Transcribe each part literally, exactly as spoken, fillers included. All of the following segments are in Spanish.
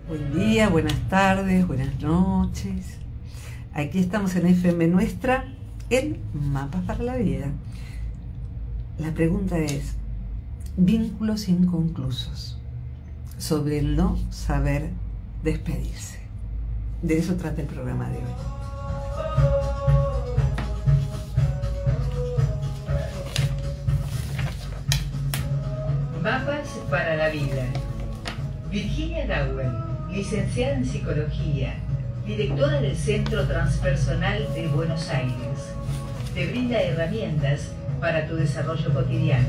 Buen día, buenas tardes, buenas noches. Aquí estamos en F M Nuestra, en Mapas para la Vida. La pregunta es, vínculos inconclusos, sobre el no saber despedirse. De eso trata el programa de hoy. Mapas para la Vida. Virginia Gawel, licenciada en Psicología, directora del Centro Transpersonal de Buenos Aires, te brinda herramientas para tu desarrollo cotidiano.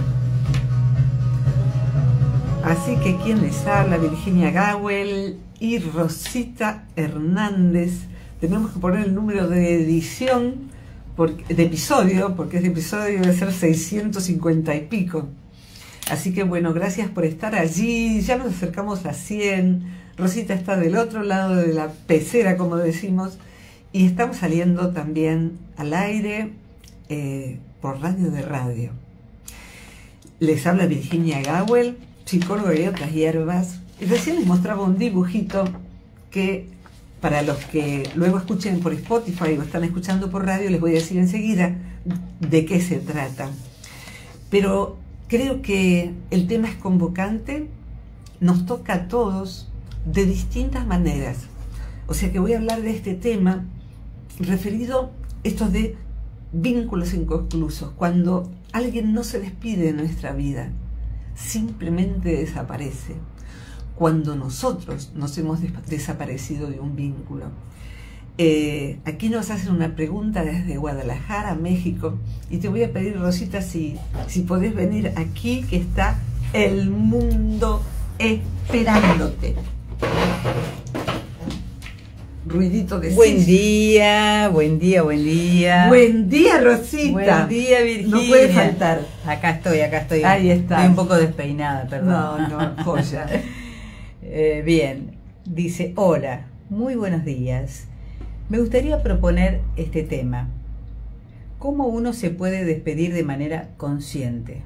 Así que quien les habla, Virginia Gawel y Rosita Hernández. Tenemos que poner el número de edición, porque, de episodio, porque ese episodio debe ser seiscientos cincuenta y pico. Así que bueno, gracias por estar allí. Ya nos acercamos a cien. Rosita está del otro lado de la pecera, como decimos, y estamos saliendo también al aire eh, por radio de radio. Les habla Virginia Gawel, psicóloga y otras hierbas. Y recién les mostraba un dibujito que, para los que luego escuchen por Spotify o están escuchando por radio, les voy a decir enseguida de qué se trata. Pero creo que el tema es convocante, nos toca a todos de distintas maneras. O sea que voy a hablar de este tema referido a estos de vínculos inconclusos, cuando alguien no se despide de nuestra vida, simplemente desaparece, cuando nosotros nos hemos desaparecido de un vínculo. Eh, aquí nos hacen una pregunta desde Guadalajara, México, y te voy a pedir, Rosita, si, si podés venir aquí, que está el mundo esperándote. Ruidito de Buen silla. día, buen día, buen día. Buen día, Rosita. Buen día, Virginia. No puede faltar. Acá estoy, acá estoy. Ahí está. Estoy un poco despeinada, perdón. No, no, joya. eh, bien, dice, hola, muy buenos días. Me gustaría proponer este tema. ¿Cómo uno se puede despedir de manera consciente?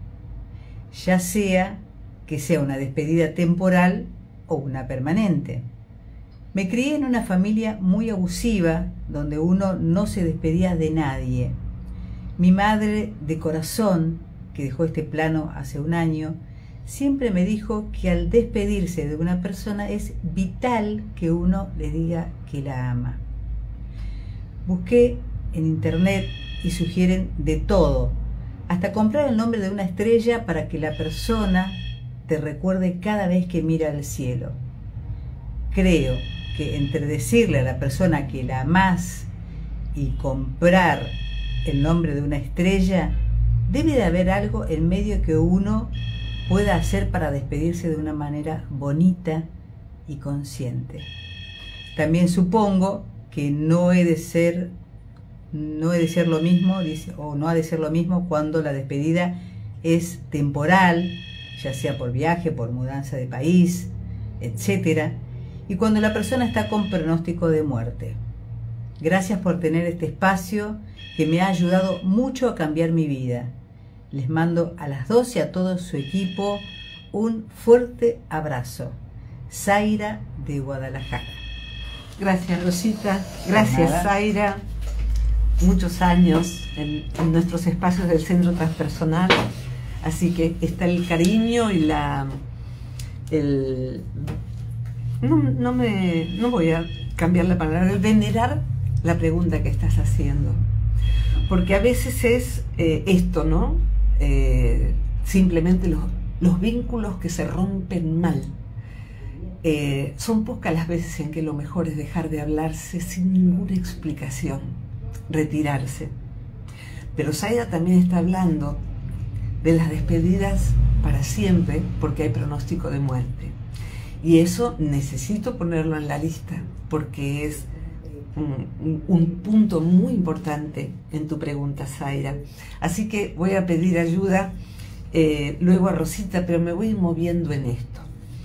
Ya sea que sea una despedida temporal o una permanente. Me crié en una familia muy abusiva, donde uno no se despedía de nadie. Mi madre de corazón, que dejó este plano hace un año, siempre me dijo que al despedirse de una persona es vital que uno le diga que la ama. Busqué en internet y sugieren de todo, hasta comprar el nombre de una estrella para que la persona te recuerde cada vez que mira al cielo. Creo que entre decirle a la persona que la amás y comprar el nombre de una estrella, debe de haber algo en medio que uno pueda hacer para despedirse de una manera bonita y consciente. También supongo que no he de ser, no he de ser lo mismo, dice, o no ha de ser lo mismo cuando la despedida es temporal, ya sea por viaje, por mudanza de país, etcétera, y cuando la persona está con pronóstico de muerte. Gracias por tener este espacio que me ha ayudado mucho a cambiar mi vida. Les mando a las dos y a todo su equipo un fuerte abrazo. Zaira de Guadalajara. Gracias, Rosita. Gracias, Zaira. Muchos años en, en nuestros espacios del Centro Transpersonal. Así que está el cariño y la... el no, no, me, no voy a cambiar la palabra, el venerar la pregunta que estás haciendo. Porque a veces es eh, esto, ¿no? Eh, simplemente los, los vínculos que se rompen mal. Eh, son pocas las veces en que lo mejor es dejar de hablarse sin ninguna explicación, retirarse. Pero Zaira también está hablando de las despedidas para siempre, porque hay pronóstico de muerte. Y eso necesito ponerlo en la lista, porque es un, un punto muy importante en tu pregunta, Zaira. Así que voy a pedir ayuda eh, luego a Rosita, pero me voy a ir moviendo en esto.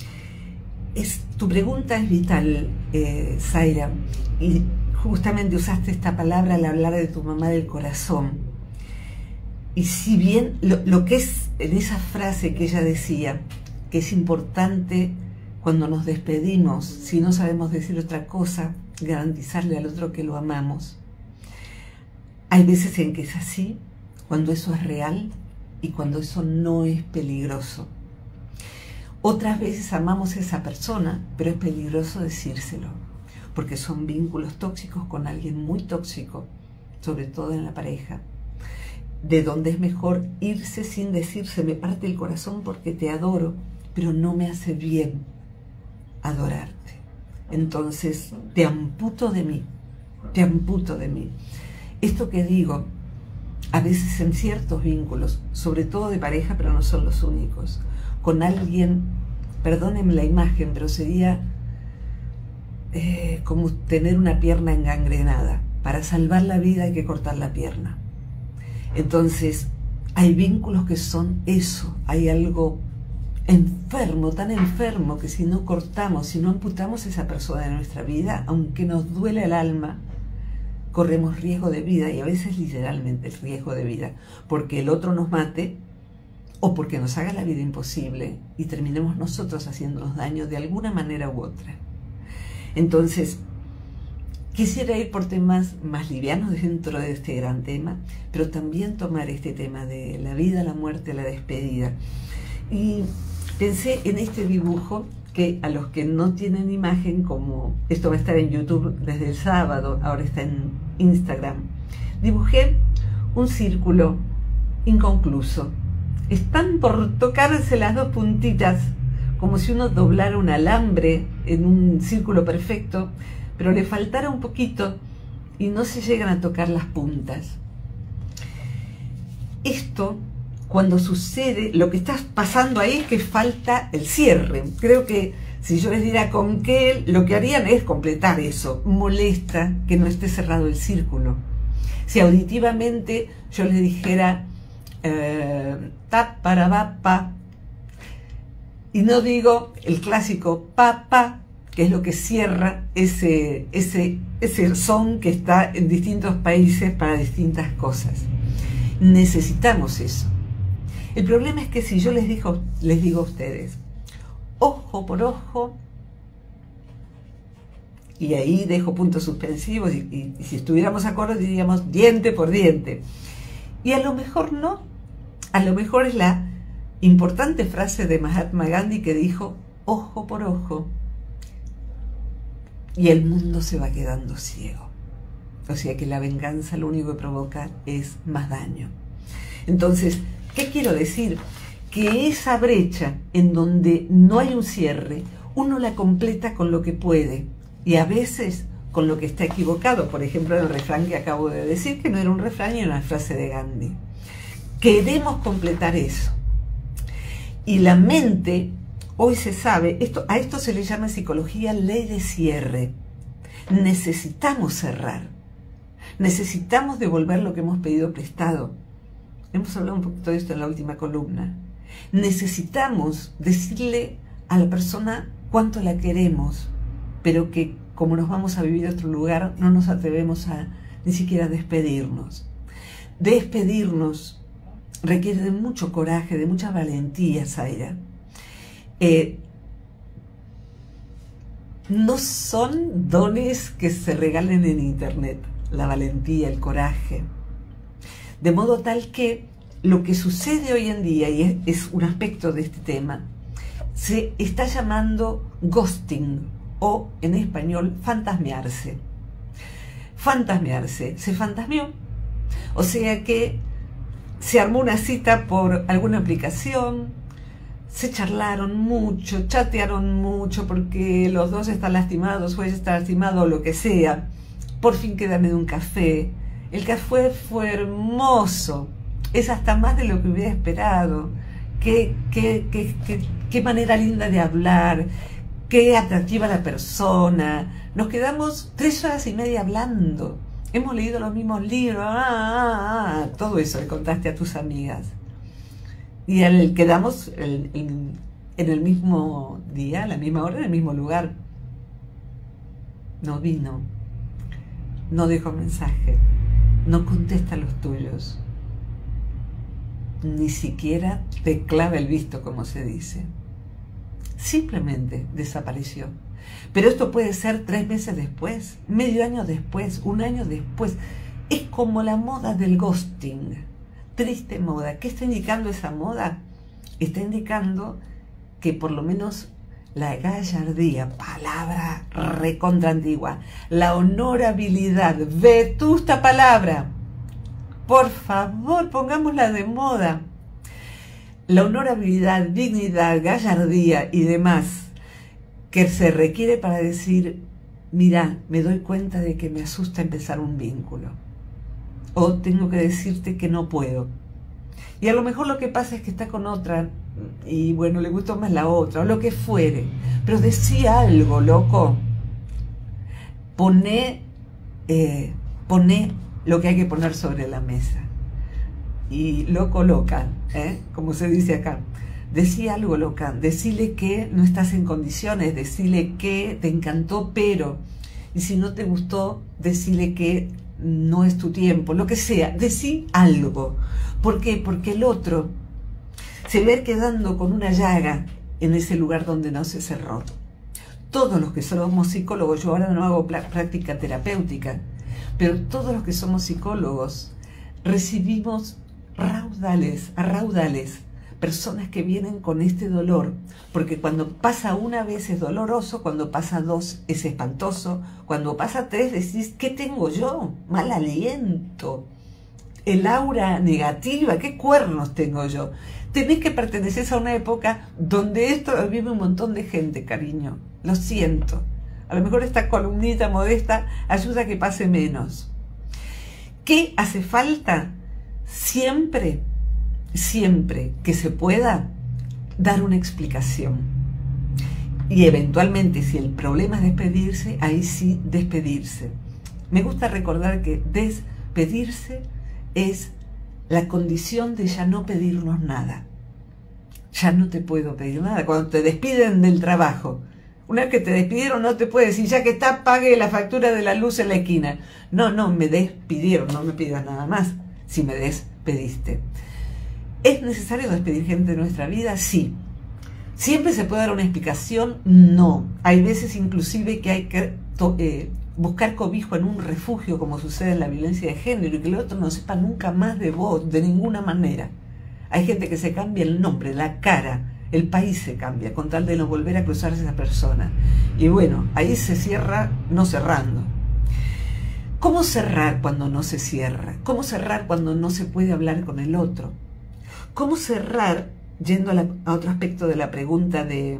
Es, tu pregunta es vital, eh, Zaira, y justamente usaste esta palabra al hablar de tu mamá del corazón. Y si bien lo, lo que es en esa frase que ella decía, que es importante cuando nos despedimos, si no sabemos decir otra cosa, garantizarle al otro que lo amamos. Hay veces en que es así, cuando eso es real y cuando eso no es peligroso. Otras veces amamos a esa persona, pero es peligroso decírselo, porque son vínculos tóxicos con alguien muy tóxico, sobre todo en la pareja, de donde es mejor irse sin decirse, me parte el corazón porque te adoro, pero no me hace bien adorarte. Entonces te amputo de mí, te amputo de mí. Esto que digo, a veces en ciertos vínculos, sobre todo de pareja, pero no son los únicos, con alguien, perdónenme la imagen, pero sería eh, como tener una pierna engangrenada. Para salvar la vida hay que cortar la pierna. Entonces, hay vínculos que son eso, hay algo enfermo, tan enfermo, que si no cortamos, si no amputamos a esa persona de nuestra vida, aunque nos duele el alma, corremos riesgo de vida, y a veces literalmente el riesgo de vida, porque el otro nos mate o porque nos haga la vida imposible y terminemos nosotros haciéndonos daño de alguna manera u otra. Entonces, quisiera ir por temas más livianos dentro de este gran tema, pero también tomar este tema de la vida, la muerte, la despedida. Y pensé en este dibujo que, a los que no tienen imagen, como esto va a estar en YouTube desde el sábado, ahora está en Instagram, dibujé un círculo inconcluso. Están por tocarse las dos puntitas, como si uno doblara un alambre en un círculo perfecto, pero le faltara un poquito y no se llegan a tocar las puntas. Esto, cuando sucede, lo que está pasando ahí es que falta el cierre. Creo que si yo les diera con qué, lo que harían es completar eso. Molesta que no esté cerrado el círculo. Si auditivamente yo les dijera eh, ta para va pa, y no digo el clásico pa pa, que es lo que cierra ese, ese, ese son que está en distintos países para distintas cosas. Necesitamos eso. El problema es que si yo les digo, les digo a ustedes, ojo por ojo, y ahí dejo puntos suspensivos, y, y, y si estuviéramos acordes diríamos diente por diente. Y a lo mejor no, a lo mejor es la importante frase de Mahatma Gandhi que dijo, ojo por ojo, y el mundo se va quedando ciego. O sea que la venganza lo único que provoca es más daño. Entonces, ¿qué quiero decir? Que esa brecha en donde no hay un cierre, uno la completa con lo que puede, y a veces con lo que está equivocado. Por ejemplo, el refrán que acabo de decir, que no era un refrán, era una frase de Gandhi. Queremos completar eso. Y la mente, hoy se sabe, esto, a esto se le llama en psicología ley de cierre. Necesitamos cerrar. Necesitamos devolver lo que hemos pedido prestado. Hemos hablado un poquito de esto en la última columna. Necesitamos decirle a la persona cuánto la queremos, pero que como nos vamos a vivir a otro lugar, no nos atrevemos a ni siquiera despedirnos. Despedirnos requiere de mucho coraje, de mucha valentía, Zaira. Eh, no son dones que se regalen en internet, la valentía, el coraje. De modo tal que lo que sucede hoy en día, y es, es un aspecto de este tema, se está llamando ghosting, o en español fantasmearse. Fantasmearse, se fantasmeó. O sea que se armó una cita por alguna aplicación, se charlaron mucho, chatearon mucho porque los dos están lastimados o ella está lastimado o lo que sea. Por fin quedan en un café. El café fue hermoso, es hasta más de lo que hubiera esperado. Qué, qué, qué, qué, qué manera linda de hablar, qué atractiva la persona. Nos quedamos tres horas y media hablando. Hemos leído los mismos libros, ah, ah, ah, todo eso le contaste a tus amigas. Y el, quedamos el, el, en el mismo día, a la misma hora, en el mismo lugar. No vino, no dejó mensaje, no contesta los tuyos, ni siquiera te clava el visto, como se dice. simplemente desapareció. Pero esto puede ser tres meses después, medio año después, un año después. Es como la moda del ghosting, triste moda. ¿Qué está indicando esa moda? Está indicando que por lo menos la gallardía, palabra recontra antigua, la honorabilidad, vetusta palabra, por favor pongámosla de moda. La honorabilidad, dignidad, gallardía y demás que se requiere para decir, mira, me doy cuenta de que me asusta empezar un vínculo, o tengo que decirte que no puedo. Y a lo mejor lo que pasa es que está con otra y bueno, le gustó más la otra, o lo que fuere, pero decía algo, loco. Poné, eh, poné lo que hay que poner sobre la mesa. Y loco, loca, ¿eh? Como se dice acá. Decía algo, loca, decile que no estás en condiciones, decile que te encantó, pero, y si no te gustó, decile que no es tu tiempo, lo que sea, decí algo. ¿Por qué? Porque el otro se ve quedando con una llaga en ese lugar donde no se cerró. Todos los que somos psicólogos, yo ahora no hago práctica terapéutica, pero todos los que somos psicólogos recibimos raudales, a raudales, personas que vienen con este dolor, porque cuando pasa una vez es doloroso, cuando pasa dos es espantoso, cuando pasa tres decís, ¿qué tengo yo? Mal aliento, el aura negativa, ¿qué cuernos tengo yo? Tenés que pertenecer a una época donde esto vive un montón de gente, cariño, lo siento. A lo mejor esta columnita modesta ayuda a que pase menos. ¿Qué hace falta? Siempre siempre que se pueda dar una explicación, y eventualmente si el problema es despedirse, ahí sí despedirse. Me gusta recordar que despedirse es la condición de ya no pedirnos nada. Ya no te puedo pedir nada. Cuando te despiden del trabajo, una vez que te despidieron, no te puedes decir, ya que está, pague la factura de la luz en la esquina. No, no, me despidieron, no me pidas nada más si me despediste. ¿Es necesario despedir gente de nuestra vida? Sí. ¿Siempre se puede dar una explicación? No. Hay veces inclusive que hay que eh, buscar cobijo en un refugio, como sucede en la violencia de género, y que el otro no sepa nunca más de vos, de ninguna manera. Hay gente que se cambia el nombre, la cara, el país se cambia, con tal de no volver a cruzarse esa persona. Y bueno, ahí se cierra no cerrando. ¿Cómo cerrar cuando no se cierra? ¿Cómo cerrar cuando no se puede hablar con el otro? ¿Cómo cerrar, yendo a, la, a otro aspecto de la pregunta de,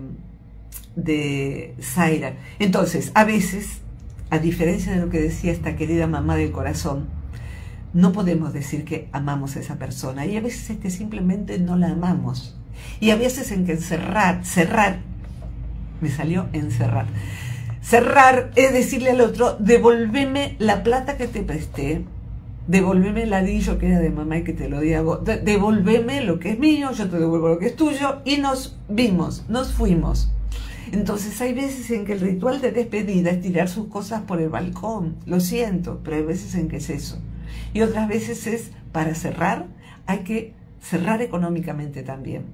de Zaira? Entonces, a veces, a diferencia de lo que decía esta querida mamá del corazón, no podemos decir que amamos a esa persona, y a veces es que simplemente no la amamos. Y a veces en que cerrar, cerrar, me salió encerrar, cerrar es decirle al otro, devolveme la plata que te presté, devolveme el ladrillo que era de mamá y que te lo di a vos, de devolveme lo que es mío, yo te devuelvo lo que es tuyo, y nos vimos, nos fuimos. Entonces hay veces en que el ritual de despedida es tirar sus cosas por el balcón, lo siento, pero hay veces en que es eso. Y otras veces es, para cerrar, hay que cerrar económicamente también.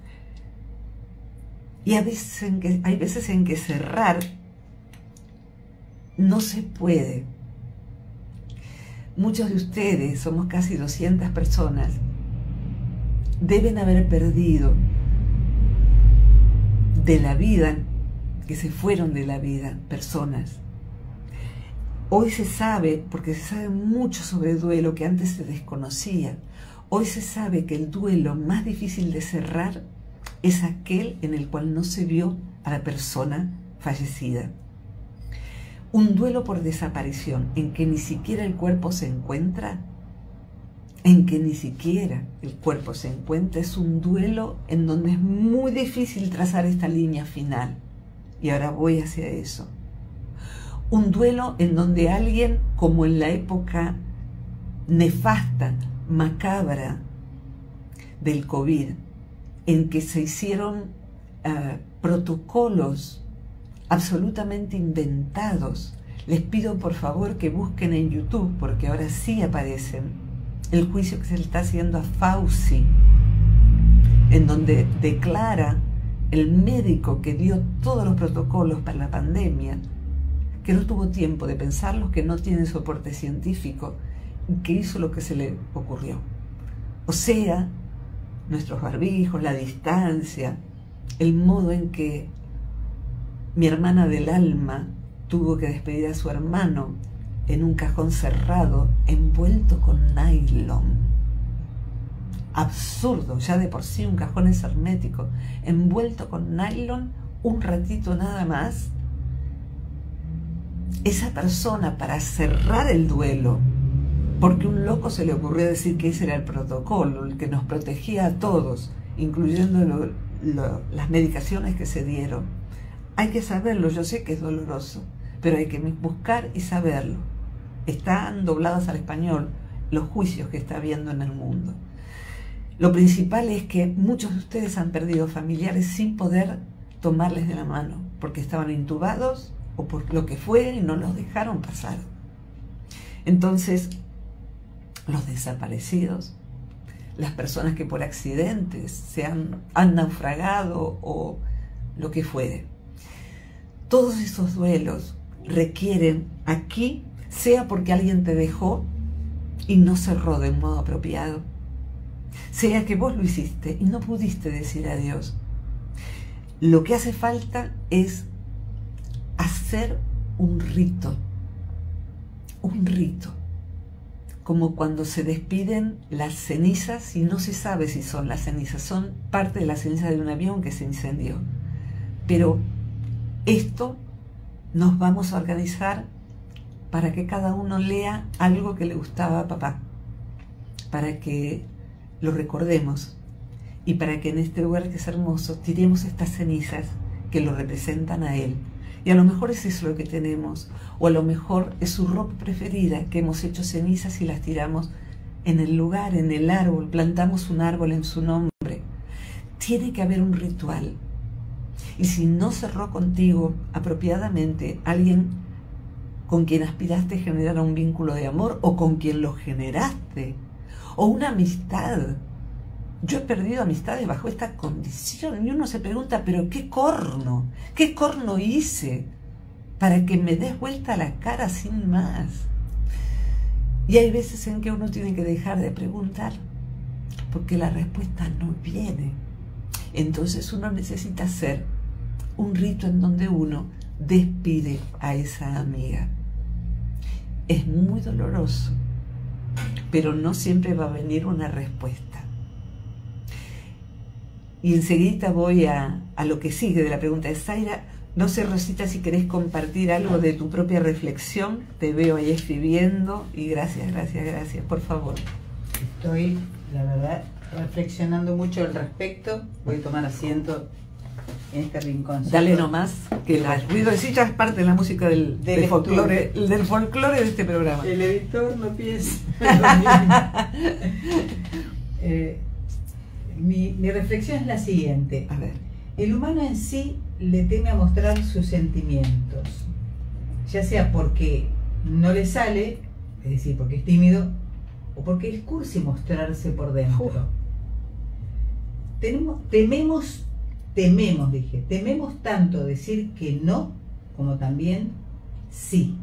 Y a veces en que, hay veces en que cerrar no se puede. Muchos de ustedes, somos casi doscientas personas, deben haber perdido de la vida, que se fueron de la vida, personas. Hoy se sabe, porque se sabe mucho sobre el duelo que antes se desconocía, hoy se sabe que el duelo más difícil de cerrar es aquel en el cual no se vio a la persona fallecida. Un duelo por desaparición, en que ni siquiera el cuerpo se encuentra, en que ni siquiera el cuerpo se encuentra, es un duelo en donde es muy difícil trazar esta línea final. Y ahora voy hacia eso. Un duelo en donde alguien, como en la época nefasta, macabra del COVID, en que se hicieron uh, protocolos absolutamente inventados. Les pido por favor que busquen en YouTube, porque ahora sí aparecen, el juicio que se le está haciendo a Fauci, en donde declara el médico que dio todos los protocolos para la pandemia, que no tuvo tiempo de pensarlos, que no tiene soporte científico, y que hizo lo que se le ocurrió. O sea, nuestros barbijos, la distancia, el modo en que mi hermana del alma tuvo que despedir a su hermano en un cajón cerrado, envuelto con nylon. Absurdo, ya de por sí un cajón es hermético, envuelto con nylon un ratito nada más. Esa persona, para cerrar el duelo, porque un loco se le ocurrió decir que ese era el protocolo, el que nos protegía a todos, incluyendo lo, lo, las medicaciones que se dieron. Hay que saberlo, yo sé que es doloroso, pero hay que buscar y saberlo. Están doblados al español los juicios que está habiendo en el mundo. Lo principal es que muchos de ustedes han perdido familiares sin poder tomarles de la mano, porque estaban intubados o por lo que fue y no los dejaron pasar. Entonces, los desaparecidos, las personas que por accidentes se han, han naufragado o lo que fuere, todos esos duelos requieren aquí, sea porque alguien te dejó y no cerró de un modo apropiado, sea que vos lo hiciste y no pudiste decir adiós. Lo que hace falta es hacer un rito, un rito, como cuando se despiden las cenizas y no se sabe si son las cenizas, son parte de la ceniza de un avión que se incendió. Pero esto nos vamos a organizar para que cada uno lea algo que le gustaba a papá, para que lo recordemos y para que en este lugar que es hermoso tiremos estas cenizas que lo representan a él. Y a lo mejor es eso lo que tenemos, o a lo mejor es su ropa preferida, que hemos hecho cenizas y las tiramos en el lugar, en el árbol, plantamos un árbol en su nombre. Tiene que haber un ritual. Y si no cerró contigo apropiadamente alguien con quien aspiraste a generar un vínculo de amor, o con quien lo generaste, o una amistad. Yo he perdido amistades bajo esta condición y uno se pregunta, pero ¿qué corno? ¿Qué corno hice para que me des vuelta la cara sin más? Y hay veces en que uno tiene que dejar de preguntar porque la respuesta no viene. Entonces uno necesita hacer un rito en donde uno despide a esa amiga. Es muy doloroso, pero no siempre va a venir una respuesta. Y enseguida voy a, a lo que sigue de la pregunta de Zaira. No sé, Rosita, si querés compartir algo de tu propia reflexión. Te veo ahí escribiendo y gracias, gracias, gracias. Por favor. Estoy, la verdad, reflexionando mucho al respecto. Voy a tomar asiento en este rincón. Dale nomás, que el ruido de silla es parte de la música del, del, del folclore, del folclore de este programa. El editor no piensa. eh, Mi, mi reflexión es la siguiente. A ver. El humano en sí le teme a mostrar sus sentimientos, ya sea porque no le sale, es decir, porque es tímido, o porque es cursi mostrarse por dentro. Uf. Tenemos, tememos, tememos, dije, tememos tanto decir que no, como también sí.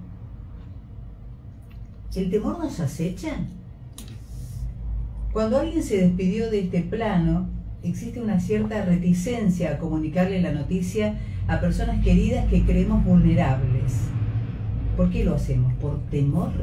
¿El temor nos acecha? Cuando alguien se despidió de este plano, existe una cierta reticencia a comunicarle la noticia a personas queridas que creemos vulnerables. ¿Por qué lo hacemos? ¿Por temor?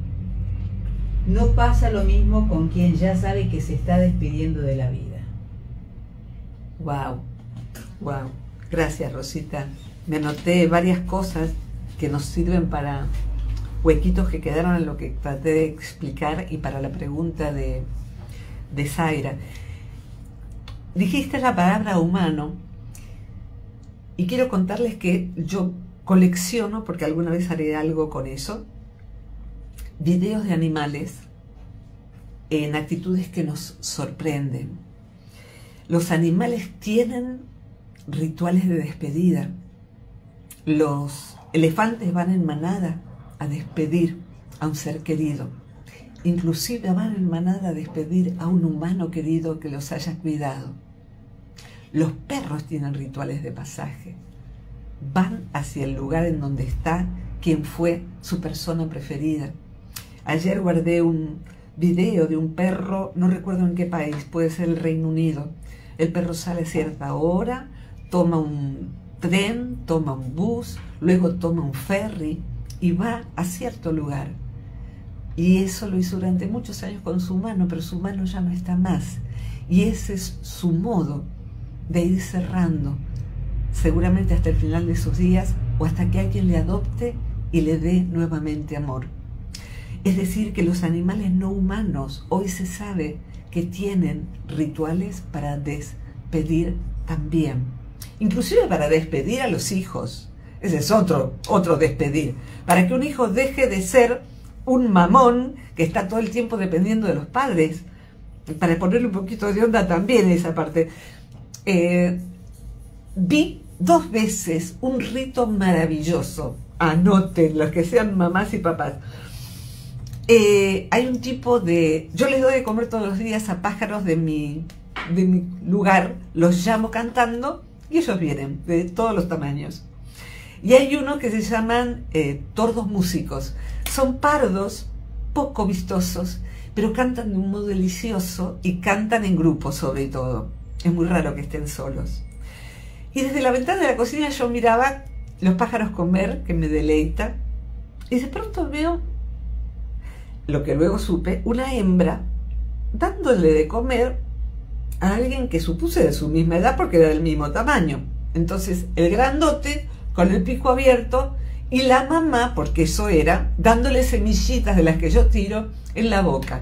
No pasa lo mismo con quien ya sabe que se está despidiendo de la vida. Wow, wow. Gracias, Rosita. Me anoté varias cosas que nos sirven para huequitos que quedaron en lo que traté de explicar y para la pregunta de de Zaira. Dijiste la palabra humano y quiero contarles que yo colecciono, porque alguna vez haré algo con eso, videos de animales en actitudes que nos sorprenden. Los animales tienen rituales de despedida. Los elefantes van en manada a despedir a un ser querido. Inclusive van en manada a despedir a un humano querido que los haya cuidado. Los perros tienen rituales de pasaje. Van hacia el lugar en donde está quien fue su persona preferida. Ayer guardé un video de un perro, no recuerdo en qué país, puede ser el Reino Unido. El perro sale a cierta hora, toma un tren, toma un bus, luego toma un ferry y va a cierto lugar. Y eso lo hizo durante muchos años con su mano, pero su mano ya no está más. Y ese es su modo de ir cerrando, seguramente hasta el final de sus días o hasta que alguien le adopte y le dé nuevamente amor. Es decir, que los animales no humanos hoy se sabe que tienen rituales para despedir también, inclusive para despedir a los hijos. Ese es otro, otro despedir, para que un hijo deje de ser un mamón que está todo el tiempo dependiendo de los padres, para ponerle un poquito de onda también en esa parte. Eh, vi dos veces un rito maravilloso, anoten los que sean mamás y papás. Eh, hay un tipo de... Yo les doy de comer todos los días a pájaros de mi, de mi lugar, los llamo cantando y ellos vienen de todos los tamaños. Y hay unos que se llaman eh, tordos músicos. Son pardos, poco vistosos, pero cantan de un modo delicioso y cantan en grupo sobre todo. Es muy raro que estén solos. Y desde la ventana de la cocina yo miraba los pájaros comer, que me deleita, y de pronto veo, lo que luego supe, una hembra dándole de comer a alguien que supuse de su misma edad porque era del mismo tamaño. Entonces el grandote con el pico abierto y la mamá, porque eso era, dándole semillitas de las que yo tiro en la boca.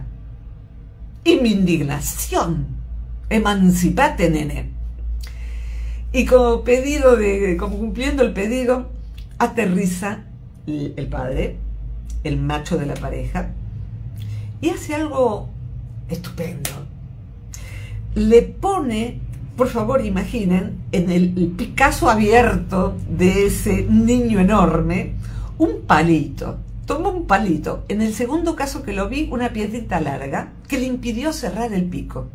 Y mi indignación, emancipate, nene. Y como pedido de, como cumpliendo el pedido, aterriza el padre, el macho de la pareja, y hace algo estupendo. Le pone, por favor imaginen, en el, el Picasso abierto de ese niño enorme, un palito. Tomó un palito. En el segundo caso que lo vi, una piedrita larga que le impidió cerrar el pico.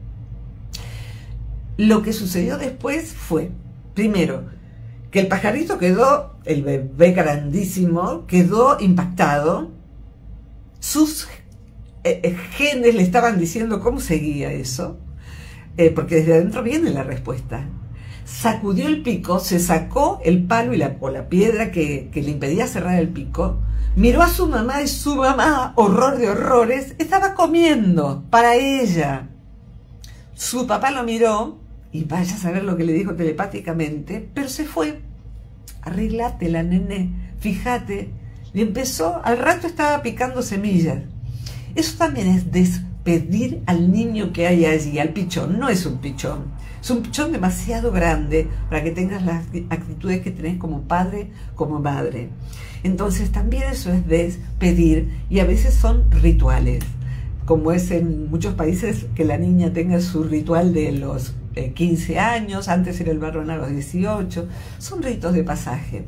Lo que sucedió después fue, primero, que el pajarito quedó, el bebé grandísimo, quedó impactado. Sus eh, genes le estaban diciendo cómo seguía eso, eh, porque desde adentro viene la respuesta. Sacudió el pico, se sacó el palo y la, o la piedra que, que le impedía cerrar el pico, miró a su mamá y su mamá, horror de horrores, estaba comiendo para ella. Su papá lo miró y vaya a saber lo que le dijo telepáticamente, pero se fue. Arreglátela, nene, fíjate. Y empezó, al rato estaba picando semillas. Eso también es despedir al niño que hay allí, al pichón. No es un pichón, es un pichón demasiado grande para que tengas las actitudes que tenés como padre, como madre. Entonces también eso es despedir, y a veces son rituales, como es en muchos países que la niña tenga su ritual de los eh, quince años, antes era el varón a los dieciocho, son ritos de pasaje.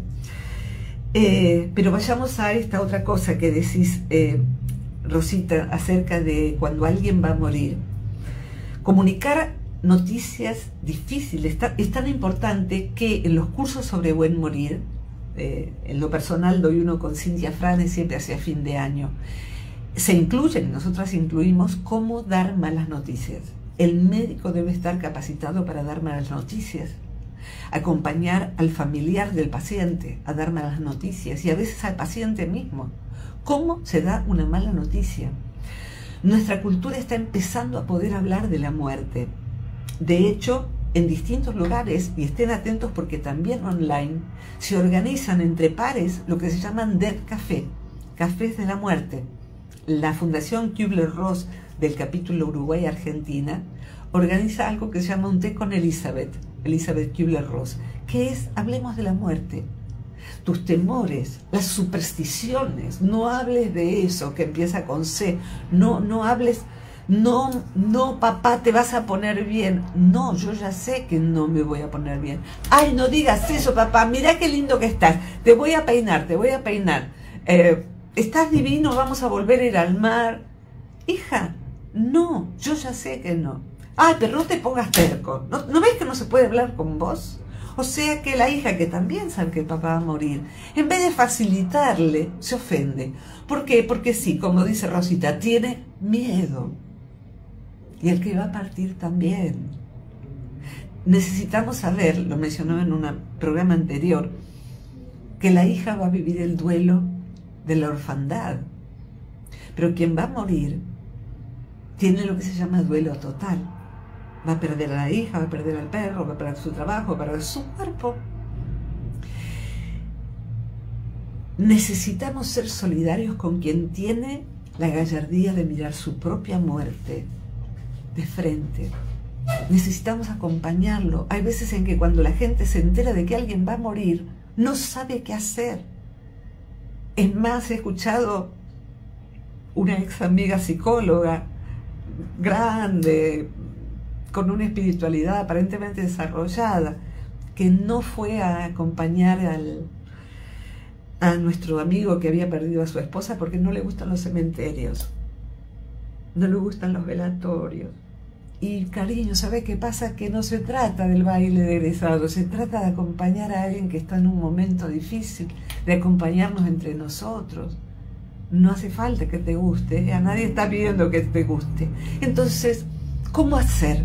Eh, pero vayamos a esta otra cosa que decís, eh, Rosita, acerca de cuando alguien va a morir. Comunicar noticias difíciles es tan importante que en los cursos sobre buen morir, eh, en lo personal doy uno con Cintia Franes siempre hacia fin de año, se incluyen, nosotras incluimos cómo dar malas noticias. El médico debe estar capacitado para dar malas noticias, acompañar al familiar del paciente a dar malas noticias y a veces al paciente mismo. ¿Cómo se da una mala noticia? Nuestra cultura está empezando a poder hablar de la muerte. De hecho, en distintos lugares, y estén atentos porque también online, se organizan entre pares lo que se llaman Death Café, cafés de la muerte. La Fundación Kübler-Ross del capítulo Uruguay-Argentina organiza algo que se llama un té con Elizabeth, Elizabeth Kübler-Ross, que es hablemos de la muerte. Tus temores, las supersticiones, no hables de eso que empieza con C, no, no hables, no, no papá te vas a poner bien, no, yo ya sé que no me voy a poner bien, ay no digas eso papá, mira qué lindo que estás, te voy a peinar, te voy a peinar, eh, estás divino, vamos a volver a ir al mar, hija, no, yo ya sé que no. Ay, pero no te pongas terco. ¿No, ¿no ves que no se puede hablar con vos? O sea que la hija, que también sabe que el papá va a morir, en vez de facilitarle, se ofende. ¿Por qué? Porque sí, como dice Rosita, tiene miedo. Y el que va a partir también. Necesitamos saber, lo mencionó en un programa anterior, que la hija va a vivir el duelo de la orfandad. Pero quien va a morir tiene lo que se llama duelo total. Va a perder a la hija, va a perder al perro, va a perder su trabajo, va a perder su cuerpo. Necesitamos ser solidarios con quien tiene la gallardía de mirar su propia muerte de frente. Necesitamos acompañarlo. Hay veces en que cuando la gente se entera de que alguien va a morir, no sabe qué hacer. Es más, he escuchado una ex amiga psicóloga grande, con una espiritualidad aparentemente desarrollada, que no fue a acompañar al, a nuestro amigo que había perdido a su esposa porque no le gustan los cementerios, no le gustan los velatorios. Y cariño, ¿sabe qué pasa? Que no se trata del baile de egresados, se trata de acompañar a alguien que está en un momento difícil, de acompañarnos entre nosotros. No hace falta que te guste, a nadie está pidiendo que te guste. Entonces, ¿cómo hacer?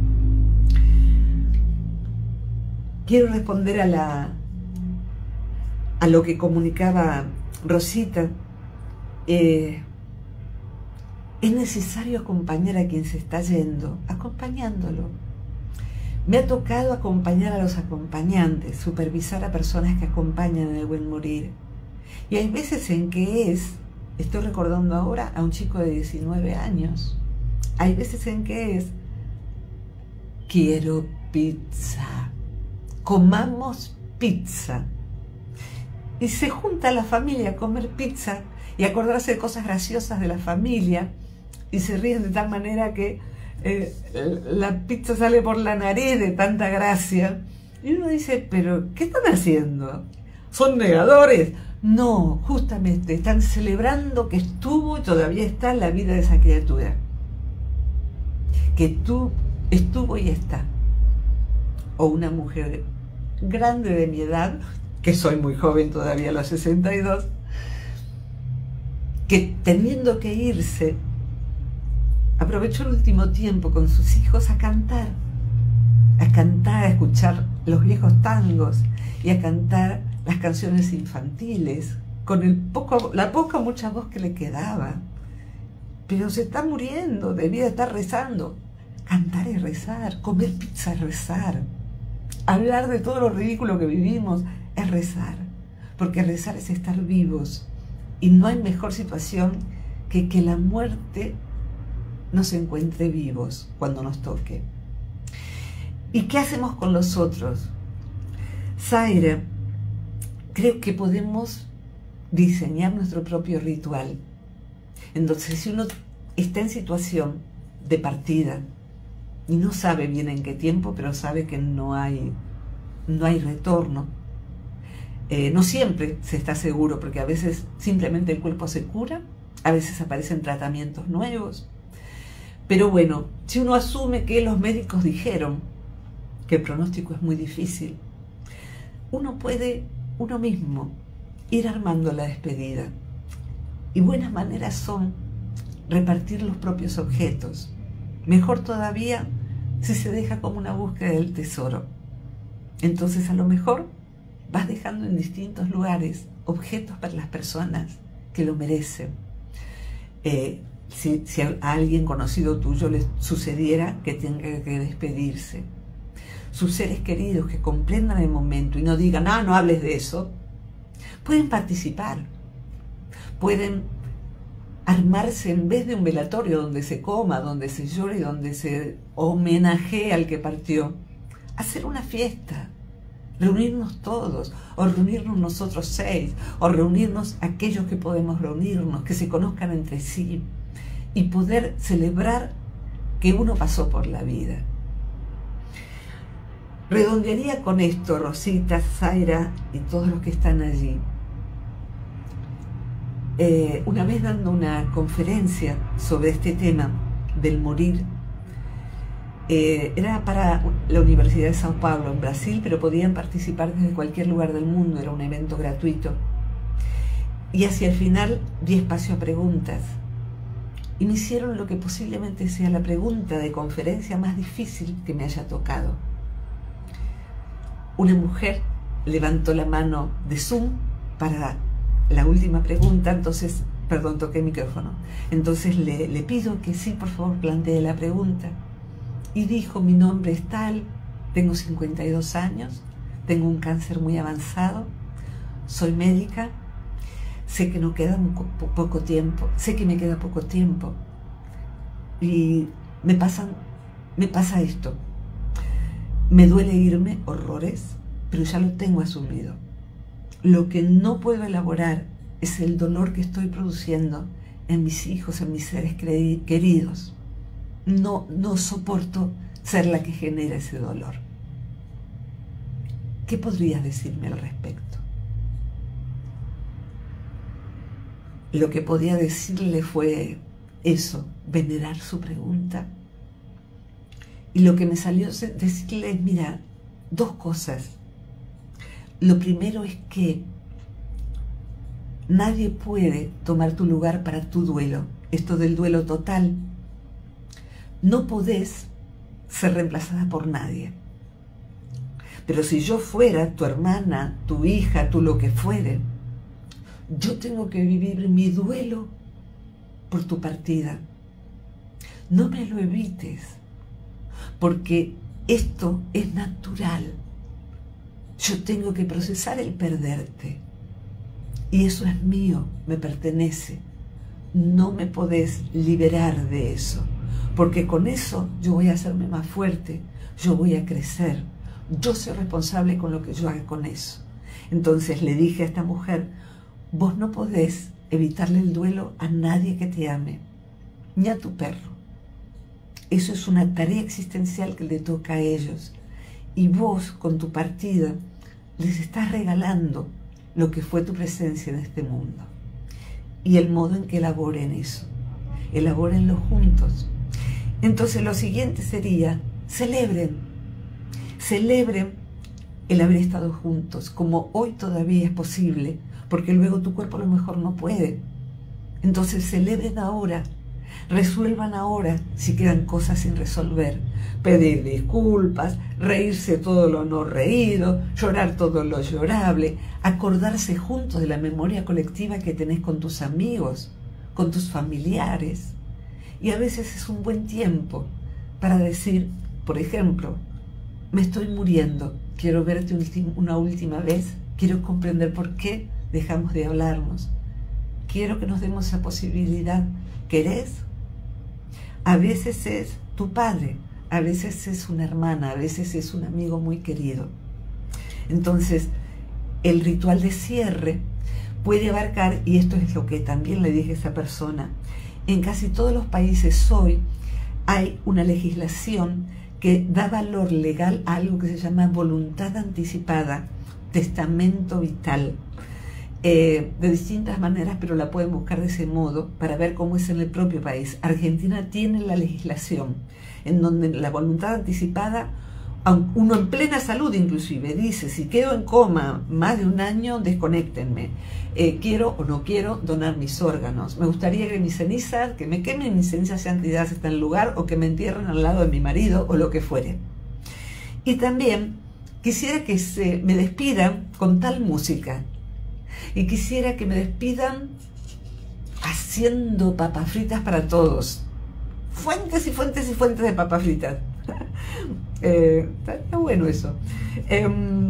Quiero responder a la a lo que comunicaba Rosita. Eh, es necesario acompañar a quien se está yendo, acompañándolo. Me ha tocado acompañar a los acompañantes, supervisar a personas que acompañan en el buen morir. Y hay veces en que es, estoy recordando ahora a un chico de diecinueve años, hay veces en que es, quiero pizza, comamos pizza. Y se junta la familia a comer pizza y acordarse de cosas graciosas de la familia, y se ríen de tal manera que eh, la pizza sale por la nariz de tanta gracia. Y uno dice, ¿pero qué están haciendo? ¿Son negadores? No, justamente están celebrando que estuvo y todavía está en la vida de esa criatura. Que tú estuvo y está. O una mujer grande de mi edad, que soy muy joven todavía a los sesenta y dos, que teniendo que irse, aprovechó el último tiempo con sus hijos a cantar, a cantar, a escuchar los viejos tangos y a cantar las canciones infantiles, con el poco, la poca o mucha voz que le quedaba. Pero se está muriendo, debía estar rezando. Cantar es rezar, comer pizza es rezar, hablar de todo lo ridículo que vivimos es rezar, porque rezar es estar vivos, y no hay mejor situación que que la muerte nos encuentre vivos cuando nos toque. ¿Y qué hacemos con los otros? Zaira, creo que podemos diseñar nuestro propio ritual. Entonces, si uno está en situación de partida y no sabe bien en qué tiempo, pero sabe que no hay, no hay retorno, eh, no siempre se está seguro, porque a veces simplemente el cuerpo se cura, a veces aparecen tratamientos nuevos. Pero bueno, si uno asume que los médicos dijeron que el pronóstico es muy difícil, uno puede, uno mismo, ir armando la despedida. Y buenas maneras son repartir los propios objetos. Mejor todavía si se deja como una búsqueda del tesoro. Entonces a lo mejor vas dejando en distintos lugares objetos para las personas que lo merecen. Eh, si, si a alguien conocido tuyo le sucediera que tenga que despedirse, sus seres queridos que comprendan el momento y no digan, ah, no hables de eso, pueden participar, pueden armarse en vez de un velatorio donde se coma, donde se llore, donde se homenajee al que partió, hacer una fiesta, reunirnos todos, o reunirnos nosotros seis, o reunirnos aquellos que podemos reunirnos, que se conozcan entre sí, y poder celebrar que uno pasó por la vida. Redondearía con esto, Rosita, Zaira y todos los que están allí. Eh, una vez dando una conferencia sobre este tema del morir, Eh, era para la Universidad de Sao Paulo, en Brasil, pero podían participar desde cualquier lugar del mundo, era un evento gratuito. Y hacia el final di espacio a preguntas. Y me hicieron lo que posiblemente sea la pregunta de conferencia más difícil que me haya tocado. Una mujer levantó la mano de Zoom para la última pregunta, entonces, perdón, toqué el micrófono. Entonces le, le pido que sí, por favor, plantee la pregunta. Y dijo, mi nombre es tal, tengo cincuenta y dos años, tengo un cáncer muy avanzado, soy médica, sé que no queda po poco tiempo, sé que me queda poco tiempo y me, pasan, me pasa esto. Me duele irme, horrores, pero ya lo tengo asumido. Lo que no puedo elaborar es el dolor que estoy produciendo en mis hijos, en mis seres queridos. No, no soporto ser la que genera ese dolor. ¿Qué podrías decirme al respecto? Lo que podía decirle fue eso, venerar su pregunta. Y lo que me salió decirle es, mira, dos cosas. Lo primero es que nadie puede tomar tu lugar para tu duelo. Esto del duelo total. No podés ser reemplazada por nadie. Pero si yo fuera tu hermana, tu hija, tú lo que fuere, yo tengo que vivir mi duelo por tu partida. No me lo evites, porque esto es natural. Yo tengo que procesar el perderte. Y eso es mío, me pertenece. No me podés liberar de eso. Porque con eso yo voy a hacerme más fuerte, yo voy a crecer, yo soy responsable con lo que yo haga con eso. Entonces le dije a esta mujer, vos no podés evitarle el duelo a nadie que te ame, ni a tu perro. Eso es una tarea existencial que le toca a ellos. Y vos, con tu partida, les estás regalando lo que fue tu presencia en este mundo. Y el modo en que elaboren eso. Elabórenlo juntos. Entonces lo siguiente sería, celebren, celebren el haber estado juntos, como hoy todavía es posible, porque luego tu cuerpo a lo mejor no puede. Entonces celebren ahora, resuelvan ahora si quedan cosas sin resolver, pedir disculpas, reírse todo lo no reído, llorar todo lo llorable, acordarse juntos de la memoria colectiva que tenés con tus amigos, con tus familiares. Y a veces es un buen tiempo para decir, por ejemplo, me estoy muriendo, quiero verte una última vez, quiero comprender por qué dejamos de hablarnos, quiero que nos demos esa posibilidad. ¿Querés? A veces es tu padre, a veces es una hermana, a veces es un amigo muy querido. Entonces, el ritual de cierre puede abarcar, y esto es lo que también le dije a esa persona, en casi todos los países hoy hay una legislación que da valor legal a algo que se llama voluntad anticipada, testamento vital. Eh, de distintas maneras, pero la pueden buscar de ese modo para ver cómo es en el propio país. Argentina tiene la legislación en donde la voluntad anticipada, uno en plena salud inclusive, dice, si quedo en coma más de un año, desconéctenme. Eh, quiero o no quiero donar mis órganos. Me gustaría que mis cenizas, que me quemen mis cenizas sean tiradas en el lugar o que me entierren al lado de mi marido o lo que fuere. Y también quisiera que se me despidan con tal música. Y quisiera que me despidan haciendo papas fritas para todos. Fuentes y fuentes y fuentes de papas fritas. eh, está bueno eso. Eh,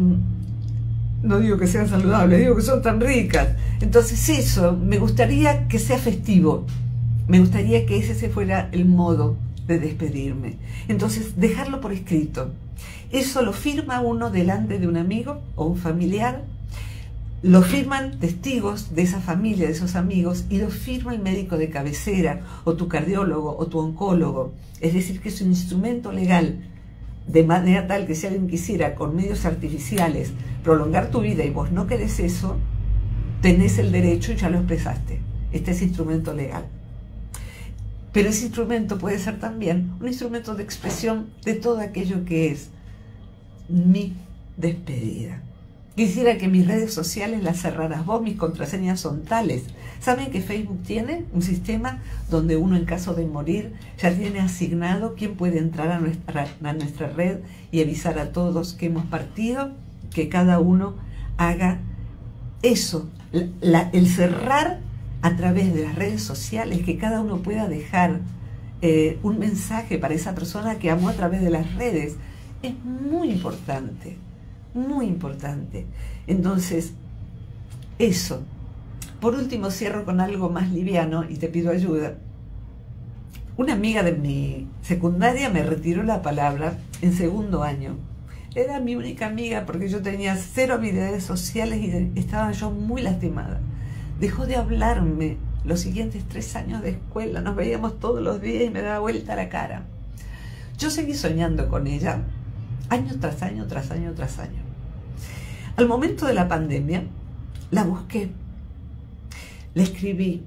no digo que sean saludables, digo que son tan ricas. Entonces eso, me gustaría que sea festivo. Me gustaría que ese fuera el modo de despedirme. Entonces, dejarlo por escrito. Eso lo firma uno delante de un amigo o un familiar. Lo firman testigos de esa familia, de esos amigos, y lo firma el médico de cabecera, o tu cardiólogo, o tu oncólogo. Es decir, que es un instrumento legal, de manera tal que si alguien quisiera, con medios artificiales, prolongar tu vida y vos no querés eso, tenés el derecho y ya lo expresaste. Este es instrumento legal. pero ese instrumento puede ser también un instrumento de expresión de todo aquello que es mi despedida. Quisiera que mis redes sociales las cerraras vos, mis contraseñas son tales. ¿Saben que Facebook tiene un sistema donde uno en caso de morir ya tiene asignado quién puede entrar a nuestra, a nuestra red y avisar a todos que hemos partido? Que cada uno haga eso, la, el cerrar a través de las redes sociales, que cada uno pueda dejar eh, un mensaje para esa persona que amó a través de las redes, es muy importante. Muy importante. Entonces, eso. Por último, cierro con algo más liviano y te pido ayuda. Una amiga de mi secundaria me retiró la palabra en segundo año. Era mi única amiga porque yo tenía cero habilidades sociales y estaba yo muy lastimada. Dejó de hablarme los siguientes tres años de escuela. Nos veíamos todos los días y me daba vuelta la cara. Yo seguí soñando con ella. Año tras año, tras año, tras año. Al momento de la pandemia, la busqué, le escribí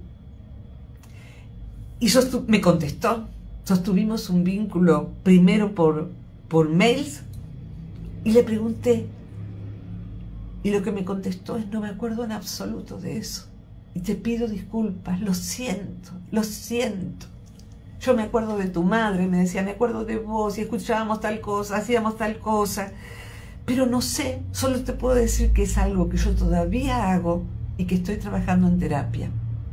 y me contestó. Sostuvimos un vínculo primero por, por mails y le pregunté. Y lo que me contestó es: no me acuerdo en absoluto de eso. Y te pido disculpas, lo siento, lo siento. Yo me acuerdo de tu madre, me decía, me acuerdo de vos y escuchábamos tal cosa, hacíamos tal cosa, pero no sé, solo te puedo decir que es algo que yo todavía hago y que estoy trabajando en terapia.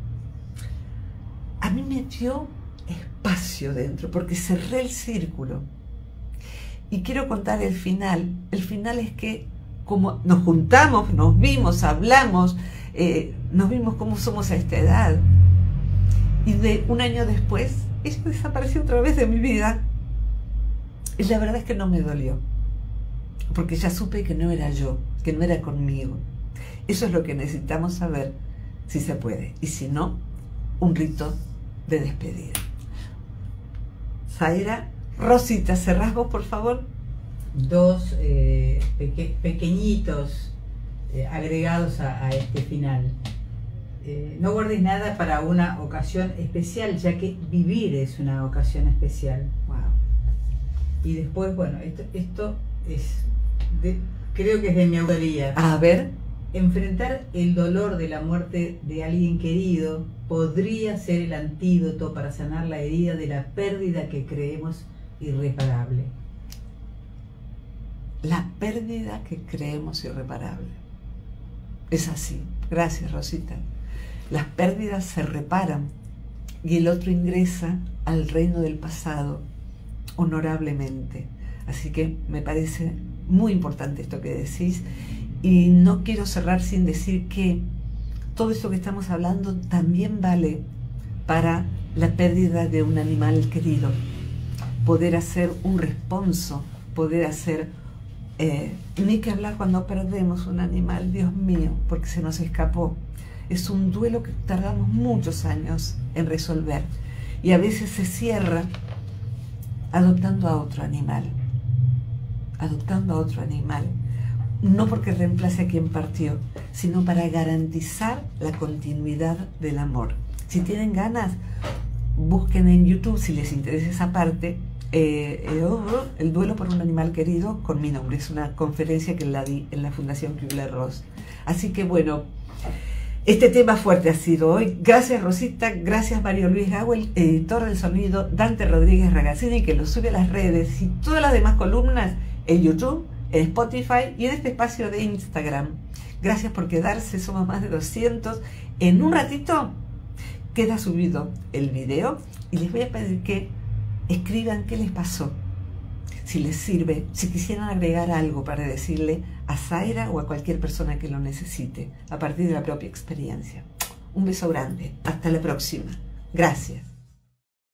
A mí me dio espacio dentro porque cerré el círculo. Y quiero contar el final. El final es que como nos juntamos, nos vimos, hablamos, eh, nos vimos cómo somos a esta edad. Y de un año después, ella desapareció otra vez de mi vida. Y la verdad es que no me dolió, porque ya supe que no era yo, que no era conmigo. Eso es lo que necesitamos saber, si se puede. Y si no, un rito de despedida. Zaira, Rosita, ¿cerrás vos, por favor? Dos eh, peque pequeñitos eh, agregados a, a este final. Eh, no guardes nada para una ocasión especial, ya que vivir es una ocasión especial. Wow. Y después, bueno, esto, esto es, de, creo que es de mi autoría. A ver. Enfrentar el dolor de la muerte de alguien querido podría ser el antídoto para sanar la herida de la pérdida que creemos irreparable. La pérdida que creemos irreparable. Es así. Gracias, Rosita. Las pérdidas se reparan y el otro ingresa al reino del pasado honorablemente. Así que me parece muy importante esto que decís, y no quiero cerrar sin decir que todo esto que estamos hablando también vale para la pérdida de un animal querido. Poder hacer un responso, poder hacer, eh, ni que hablar cuando perdemos un animal, Dios mío, porque se nos escapó. Es un duelo que tardamos muchos años en resolver y a veces se cierra adoptando a otro animal, adoptando a otro animal, no porque reemplace a quien partió, sino para garantizar la continuidad del amor. Si tienen ganas, busquen en YouTube, si les interesa esa parte, eh, eh, oh, oh, el duelo por un animal querido con mi nombre. Es una conferencia que la di en la Fundación Kübler-Ross. Así que bueno, este tema fuerte ha sido hoy. Gracias, Rosita, gracias, Mario Luis Gawel, editor del sonido, Dante Rodríguez Ragazzini, que lo sube a las redes, y todas las demás columnas en YouTube, en Spotify y en este espacio de Instagram. Gracias por quedarse, somos más de doscientos. En un ratito queda subido el video y les voy a pedir que escriban qué les pasó, si les sirve, si quisieran agregar algo para decirle a Zaira o a cualquier persona que lo necesite a partir de la propia experiencia. Un beso grande, hasta la próxima. Gracias.